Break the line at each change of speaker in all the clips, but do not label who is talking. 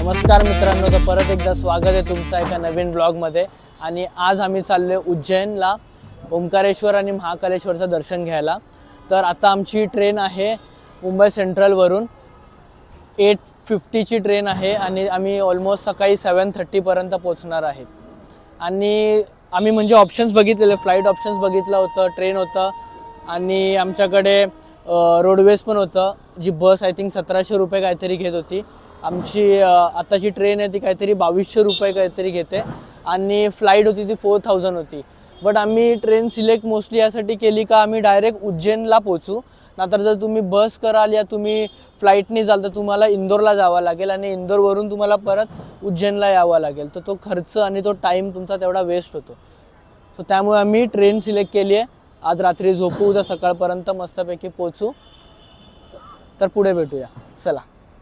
नमस्कार मित्रांनो, तर परत एकदा स्वागत आहे तुमचं एका नवीन ब्लॉगमध्ये। आणि आज आम्ही चाललोय उज्जैनला ओंकारेश्वर आणि महाकालेश्वरचं दर्शन घ्यायला। तर आता आमची ट्रेन आहे मुंबई सेंट्रलवरून 8:50 ची ट्रेन आहे आणि आम्ही ऑलमोस्ट सकाळी 7:30 पर्यंत पोहोचणार आहेत। आणि आम्ही म्हणजे ऑप्शन्स बघितलेले, फ्लाइट ऑप्शन्स बघितलं होतं, ट्रेन होतं आणि आमच्याकडे रोडवेज पण होतं। जी बस आय थिंक 1700 रुपये काहीतरी घेत होती। आमची आताची ट्रेन आहे ती काहीतरी 2200 रुपये काहीतरी घेते आणि फ्लाइट होती ती 4000 होती। बट आम्ही ट्रेन सिलेक्ट मोस्टली यासाठी केली का आम्ही डायरेक्ट उज्जैनला पोहोचू। नाहीतर जर तुम्ही बस कराल या तुम्ही फ्लाईटने जाल तर तुम्हाला इंदोरला जावं लागेल आणि इंदोरवरून तुम्हाला परत उज्जैनला यावं लागेल। तर तो खर्च आणि तो टाईम तुमचा तेवढा वेस्ट होतो। सो त्यामुळे आम्ही ट्रेन सिलेक्ट केली आहे। आज रात्री झोपू, उद्या सकाळपर्यंत मस्तपैकी पोहोचू। तर पुढे भेटूया, चला।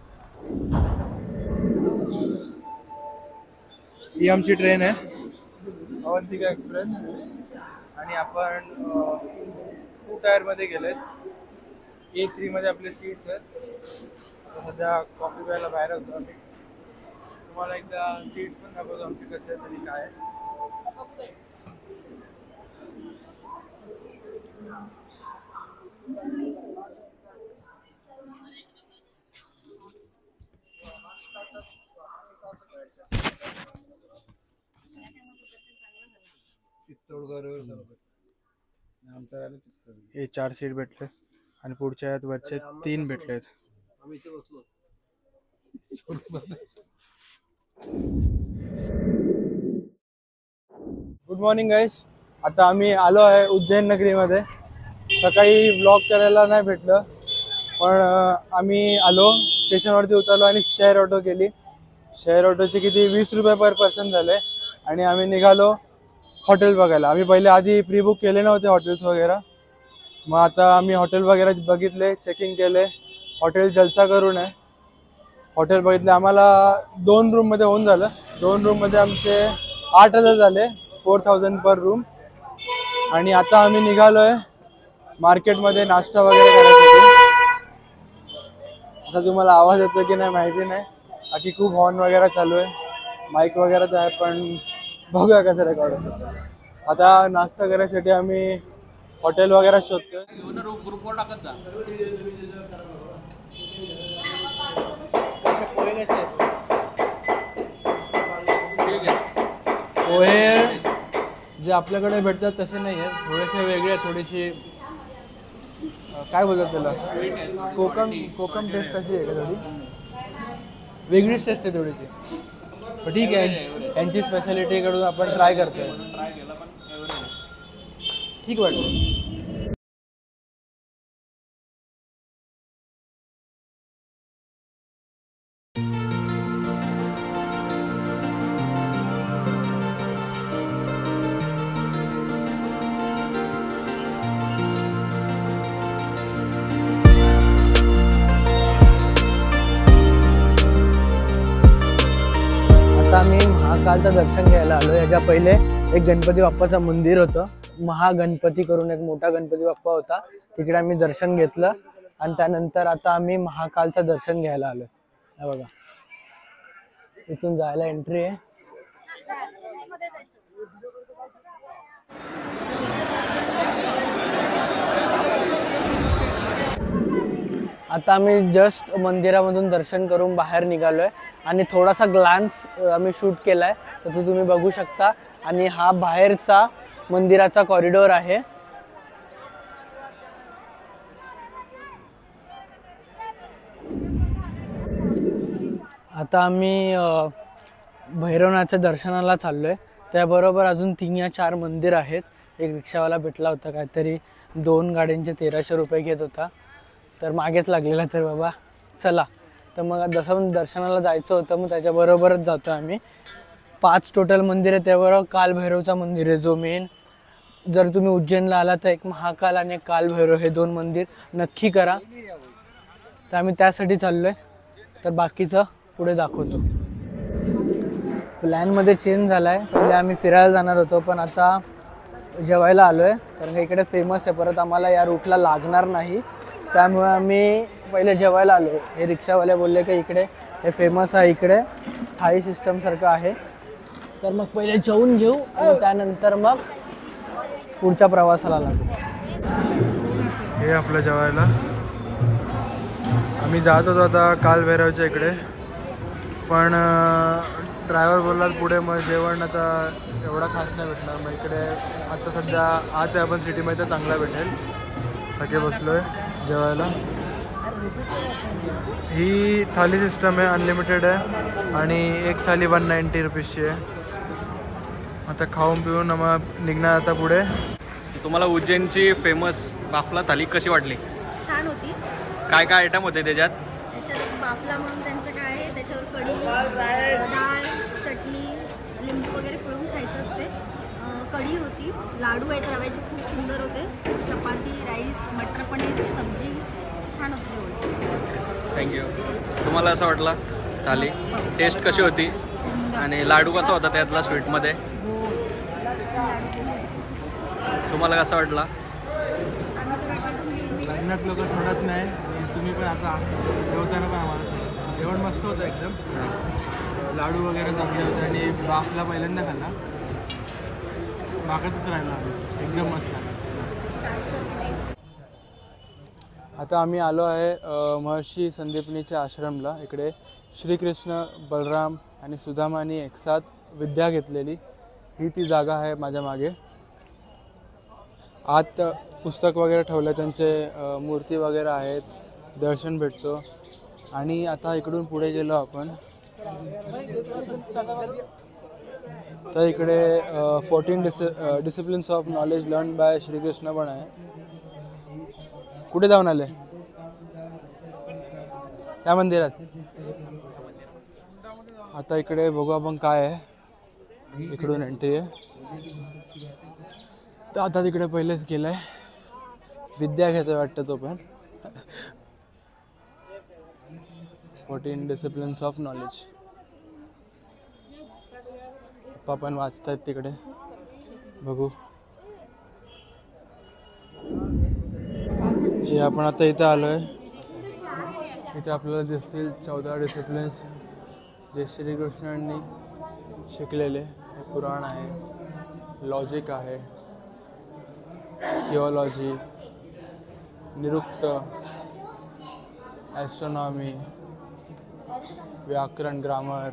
ही आमची ट्रेन आहे अवंतिका एक्सप्रेस आणि आपण 2 टायरमध्ये गेलेत। A3 मध्ये आपले सीट्स आहेत। सध्या कॉफी प्यायला बाहेर होतो आम्ही। तुम्हाला एकदा सीट्स पण दाखवतो आमचे कसे आहेत आणि काय आहे। हे 4 सीट भेटले आणि पुढच्या आहेत वरचे 3 भेटलेत। गुड मॉर्निंग गाइस, आता आम्ही आलो आहे उज्जैन नगरीमध्ये। सकाळी व्लॉग करायला नाही भेटलं पण आम्ही आलो, स्टेशनवरती उतरलो आणि शेअर ऑटो केली। शेअर ऑटोचे किती 20 रुपये पर पर्सन झाले आणि आम्ही निघालो हॉटेल बघायला। आम्ही पहिले आधी प्री बुक केले नव्हते हॉटेल्स वगैरे, मग आता आम्ही हॉटेल वगैरे बघितले, चेकिंग केले। हॉटेल जलसा करून आहे हॉटेल बघितले। आम्हाला 2 रूममध्ये होऊन झालं। 2 रूममध्ये आमचे 8000 झाले, 4000 पर रूम। आणि आता आम्ही निघालोय मार्केटमध्ये नाश्ता वगैरे करायसाठी। आता तुम्हाला आवाज येतो की नाही माहिती नाही, बाकी खूप हॉर्न वगैरे चालू आहे, माईक वगैरे तर आहे, पण बघूया कसं रेकॉर्ड होतं। आता नाश्ता करायसाठी आम्ही हॉटेल वगैरे शोधतोय। पोहे जे आपल्याकडे भेटतात तसे नाही आहेत, थोडेसे वेगळे आहेत। थोडीशी काय बोलतात त्याला, कोकम टेस्ट कशी आहे का, थोडी वेगळीच टेस्ट आहे थोडीशी। पण ठीक आहे, यांची स्पेशालिटी कडून आपण ट्राय करतोय, ठीक वाटतं।
आता आम्ही महाकालचं दर्शन घ्यायला आलो। याच्या पहिले एक गणपती बाप्पाचं मंदिर होतं, महागणपती करून एक मोठा गणपती बाप्पा होता, तिकडे आम्ही दर्शन घेतलं आणि त्यानंतर आता आम्ही महाकालचं दर्शन घ्यायला आलो। हे बघा, इथून जायला एंट्री आहे। आता आम्ही जस्ट मंदिरामधून दर्शन करून बाहेर निघालोय आणि थोडासा ग्लान्स आम्ही शूट केलाय, तर तो तुम्ही बघू शकता। आणि हा बाहेरचा मंदिराचा कॉरिडॉर आहे। आता आम्ही भैरवनाथच्या दर्शनाला चाललोय। त्याबरोबर अजून 3 या 4 मंदिर आहेत। एक रिक्षावाला भेटला होता, काहीतरी 2 गाड्यांचे 1300 रुपये घेत होता, तर मागेच लागलेला। तर बाबा चला, तर मग जसं दर्शनाला जायचं होतं मग त्याच्याबरोबरच जातो आम्ही। 5 टोटल मंदिर आहे, त्याबरोबर कालभैरवचा मंदिर आहे जो मेन। जर तुम्ही उज्जैनला आला तर एक महाकाल आणि एक कालभैरव हे 2 मंदिर नक्की करा। तर आम्ही त्यासाठी चाललोय, तर बाकीचं पुढे दाखवतो। प्लॅनमध्ये चेंज झाला आहे, पहिले आम्ही फिरायला जाणार होतो पण आता जेवायला आलोय, कारण इकडे फेमस आहे, परत आम्हाला या रूटला लागणार नाही, त्यामुळे आम्ही पहिले जेवायला आलो. हे रिक्षावाले बोलले की इकडे हे फेमस आहे, इकडे थाई सिस्टम सारखं आहे. तर मग पहिले जेवून घेऊ आणि त्यानंतर मग पुढच्या प्रवासाला लागू.
हे आपलं जेवायला. आम्ही जात होतो आता कालभैरवच्या इकडे, पण ड्रायव्हर बोलला पुढे मग जेवण आता एवढा खास नाही भेटणार. मग इकडे आता सध्या आत आहे आपण सिटीमध्ये, तर चांगला भेटेल. सगळे बसलो आहे जेवायला. ही थाली सिस्टम आहे, अनलिमिटेड आहे आणि एक थाली 190 रुपीजची आहे. आता खाऊन पिऊन मग निघणार आता पुढे.
तुम्हाला उज्जैनची फेमस बाफला थाली कशी वाटली?
छान होती.
काय काय आयटम होते त्याच्यात?
त्याच्यात एक बाफला म्हणून त्यांचं काय आहे, त्याच्यावर कढी, डाळ, चटणी, लिंबू वगैरे पिळून खायचं असते. कढी होती, लाडू आहेत रव्याचे, खूप सुंदर होते. चपाती, राईस, मटर पनीरची सब्जी, छान होती जेवण.
थँक्यू. तुम्हाला असं वाटलं थाली? टेस्ट कशी होती आणि लाडू कसा होता त्यातला स्वीटमध्ये? तुम्हाला कसा वाटला?
लग्नात लोक सोडत नाही, तुम्ही पण आता जेवताना पण आम्हाला जेवण मस्त होतं एकदम. लाडू वगैरे चांगले होते आणि बाफला पहिल्यांदा खाल्ला, बाकतच राहिला एकदम मस्त. आता आम्ही आलो आहे महर्षी संदीपनीच्या आश्रमला. इकडे श्रीकृष्ण, बलराम आणि सुदामानी एकसाथ विद्या घेतलेली ही ती जागा आहे माझ्या मागे. आत पुस्तक वगैरे ठेवलं, त्यांचे मूर्ती वगैरे आहेत, दर्शन भेटतो. आणि आता इकडून पुढे गेलो आपण तर इकडे 14 disciplines of knowledge learn by Shrikrishna पण आहे. कुठे जाऊन आले? त्या मंदिरात. आता इकडे बघू आपण काय आहे. इकडून एंट्री आहे. तर आता तिकडे पहिलेच गेलाय, विद्या घेतो वाटतं तो पण. 14 डिसिप्लिन्स ऑफ नॉलेज. पप्पा पण वाचतायत तिकडे, बघू. हे आपण आता इथं आलो आहे. इथे आपल्याला दिसतील 14 डिसिप्लिन्स जे श्रीकृष्णांनी शिकलेले. हे पुराण आहे, लॉजिक आहे, थिओलॉजी, निरुक्त, ॲस्ट्रॉनॉमी, व्याकरण, ग्रामर,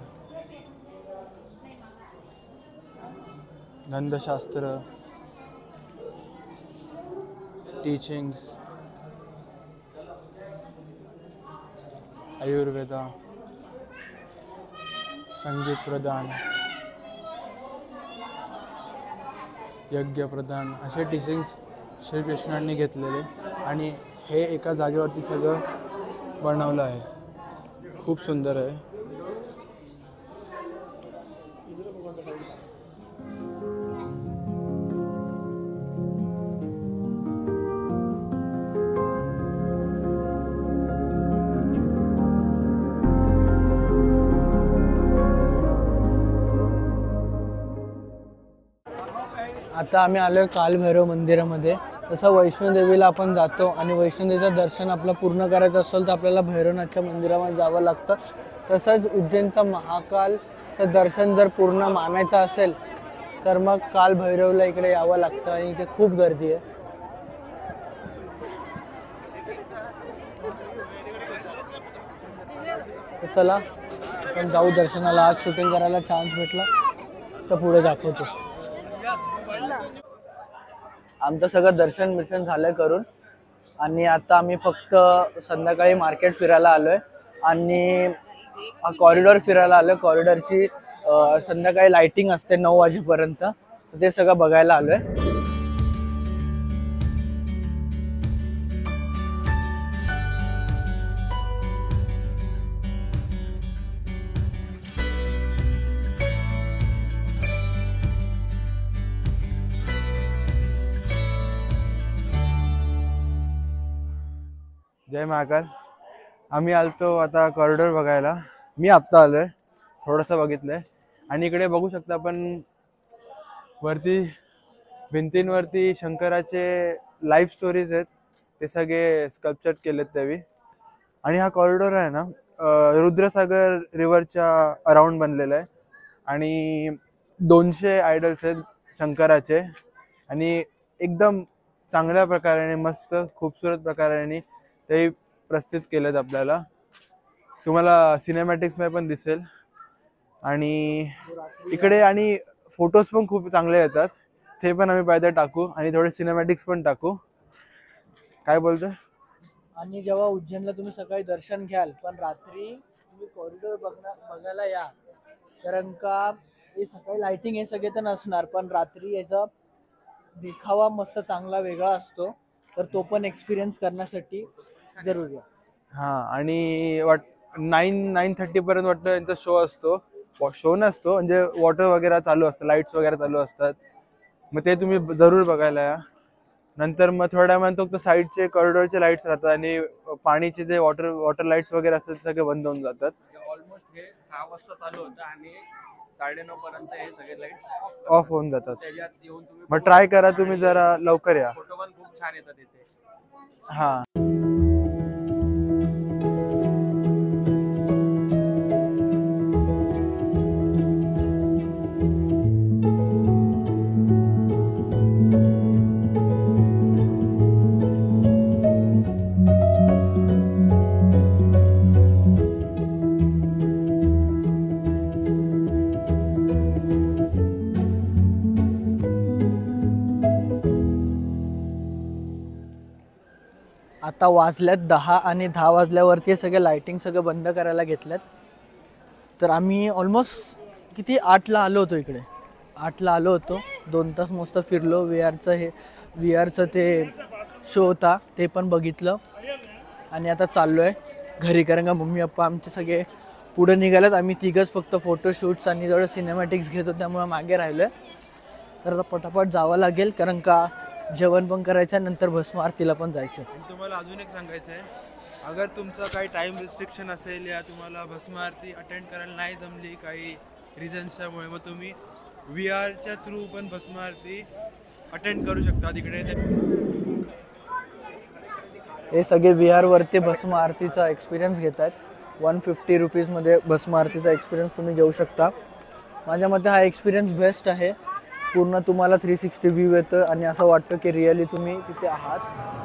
धंदशास्त्र, टीचिंग्स, आयुर्वेदा, संगीत प्रदान, यज्ञ प्रदान, असे टीचिंग्स श्रीकृष्णांनी घेतलेले. आणि हे एका जागेवरती सगळं बनवलं आहे. खूप सुंदर आहे.
आता आम्ही आलो आहे कालभैरव मंदिरामध्ये. तसं वैष्णोदेवीला आपण जातो आणि वैष्णोदेवीचं दर्शन आपलं पूर्ण करायचं असेल तर आपल्याला भैरवनाथच्या मंदिरामध्ये जावं लागतं. तसंच उज्जैनचं महाकालचं दर्शन जर पूर्ण मानायचं असेल तर मग कालभैरवला इकडे यावं लागतं आणि इथे खूप गर्दी आहे. तर चला आपण जाऊ दर्शनाला. आज शूटिंग करायला चान्स भेटला तर पुढे दाखवतो. आमचं सगळं दर्शन झालंय करून आणि आता आम्ही फक्त संध्याकाळी मार्केट फिरायला आलोय आणि कॉरिडॉर फिरायला आलोय. कॉरिडॉरची संध्याकाळी लाइटिंग असते 9 वाजेपर्यंत, तर ते सगळं बघायला आलोय.
जय महाकाल. आम्ही आलतो आता कॉरिडॉर बघायला. मी आत्ता आलोय, थोडंसं बघितलंय. आणि इकडे बघू शकता आपण वरती भिंतींवरती शंकराचे लाईफ स्टोरीज आहेत, ते सगळे स्कल्पचर केलेत त्यावेळी. आणि हा कॉरिडॉर आहे ना रुद्रसागर रिव्हरच्या अराउंड बनलेला आहे आणि 200 आयडल्स आहेत शंकराचे आणि एकदम चांगल्या प्रकारे मस्त खूपसूरत प्रकारे ते प्रस्तुत केलेत आपल्याला. तुम्हाला सिनेमॅटिक्समध्ये पण दिसेल आणि इकडे आणि फोटोज पण खूप चांगले येतात. ते पण आम्ही पाहिजे टाकू आणि थोडे सिनेमॅटिक्स पण टाकू. काय बोलतोय?
आणि जेव्हा उज्जैनला तुम्ही सकाळी दर्शन घ्याल पण रात्री तुम्ही कॉरिडॉर बघायला या, कारण का हे सकाळी लाइटिंग हे सगळे तर नसणार पण रात्री याचा देखावा मस्त चांगला वेगळा असतो, तर तो पण एक्सपिरियन्स करण्यासाठी जरूर या.
हा आणि 9:30 पर्यंत वाटतं यांचा शो असतो. शो नसतो म्हणजे वॉटर वगैरे चालू असतं, लाईट्स वगैरे चालू असतात, मग ते तुम्ही जरूर बघायला या. नंतर मग थोड्या वेळात साईडचे कॉरिडॉरचे लाईट्स राहतात आणि पाणीचे जे वॉटर लाईट्स वगैरे असतात ते सगळे बंद होऊन जातात.
ऑलमोस्ट हे 6 वाजता चालू होतं आणि 9:30 पर्यंत हे सगळे लाईट्स
ऑफ होऊन जातात.
त्याच्यात येऊन तुम्ही
मग ट्राय करा तुम्ही जरा लवकर या.
फोटो पण खूप छान येतात इथे.
हा
आता वाजल्यात 10 आणि 10 वाजल्यावरती हे सगळे लाइटिंग सगळे बंद करायला घेतल्यात. तर आम्ही ऑलमोस्ट किती 8ला आलो होतो इकडे. 8ला आलो होतो, 2 तास मस्त फिरलो. व्ही आरचं ते शो होता ते पण बघितलं आणि आता चाललो आहे घरी, कारण का मम्मी पप्पा आमचे सगळे पुढे निघालेत. आम्ही तिघंच फक्त फोटोशूट्स आणि थोडं सिनेमॅटिक्स घेत होतो त्यामुळे मागे राहिलो आहे. तर आता पटापट जावं लागेल कारण का जेवण पण करायचं, नंतर भस्म आरतीला पण जायचं.
तुम्हाला अजून एक सांगायचं आहे, अगर तुमचं काही टाइम रिस्ट्रिक्शन असेल या तुम्हाला भस्म आरती अटेंड करायला नाही जमली काही रिझन्सच्यामुळे, मग तुम्ही VR थ्रू पण भस्म आरती अटेंड करू शकता तिकडे.
हे सगळे VR वरती भस्म आरतीचा एक्सपिरियन्स घेत आहेत. 150 रुपीजमध्ये भस्म आरतीचा एक्सपिरियन्स तुम्ही घेऊ शकता. माझ्या मते हा एक्सपिरियन्स बेस्ट आहे. पूर्ण तुम्हाला 360 व्ह्यू येतं आणि असं वाटतं की रिअली तुम्ही तिथे आहात.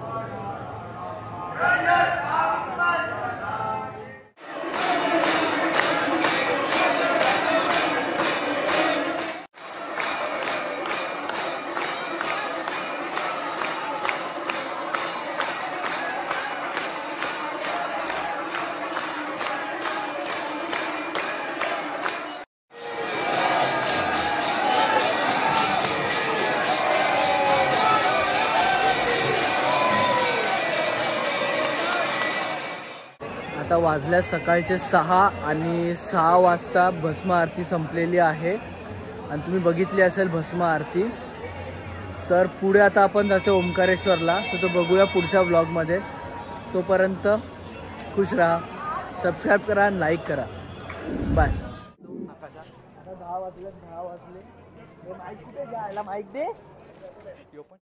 आता वाजल्या सकाळचे 6 आणि 6 वाजता भस्म आरती संपलेली आहे आणि तुम्ही बघितली असेल भस्म आरती. तर पुढे आता आपण जातो ओंकारेश्वरला, तर तो बघूया पुढच्या ब्लॉगमध्ये. तोपर्यंत खुश राहा, सबस्क्राईब करा आणि लाईक करा. बाय. आता 10 वाजले. माईक कुठे घ्यायला, माईक दे.